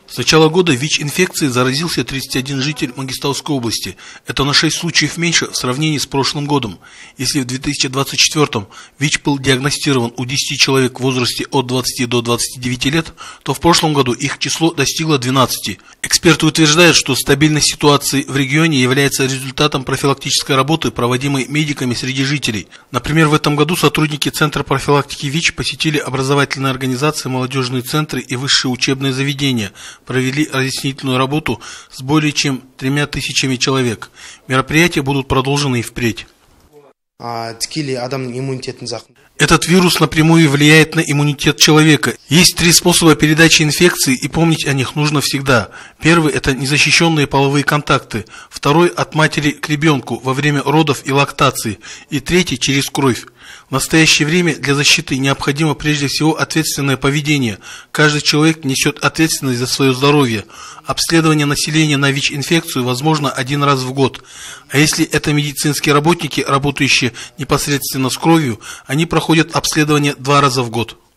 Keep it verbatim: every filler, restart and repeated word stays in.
С начала года ВИЧ-инфекцией заразился тридцать один житель Мангистауской области. Это на шесть случаев меньше в сравнении с прошлым годом. Если в две тысячи двадцать четвёртом ВИЧ был диагностирован у десяти человек в возрасте от двадцати до двадцати девяти лет, то в прошлом году их число достигло двенадцати. Эксперты утверждают, что стабильность ситуации в регионе является результатом профилактической работы, проводимой медиками среди жителей. Например, в этом году сотрудники Центра профилактики ВИЧ посетили образовательные организации, молодежные центры и высшие учебные заведения, провели разъяснительную работу с более чем тремя тысячами человек. Мероприятия будут продолжены и впредь. Этот вирус напрямую влияет на иммунитет человека. Есть три способа передачи инфекции, и помнить о них нужно всегда. Первый – это незащищенные половые контакты. Второй – от матери к ребенку во время родов и лактации. И третий – через кровь. В настоящее время для защиты необходимо прежде всего ответственное поведение. Каждый человек несет ответственность за свое здоровье. Обследование населения на ВИЧ-инфекцию возможно один раз в год. А если это медицинские работники, работающие непосредственно с кровью, они проходят обследование два раза в год.